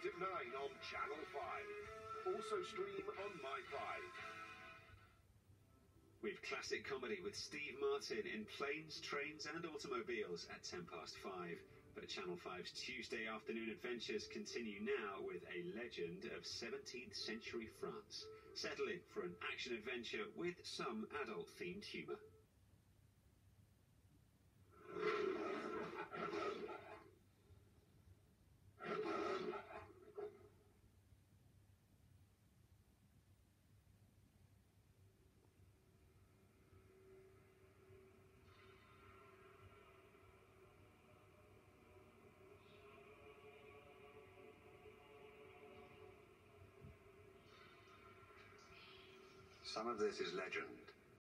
tonight at 9 on Channel 5. Also stream on My5. We've classic comedy with Steve Martin in Planes, Trains and Automobiles at 5:10. But Channel 5's Tuesday afternoon adventures continue now with a legend of 17th century France. Settle in for an action adventure with some adult-themed humour. Some of this is legend,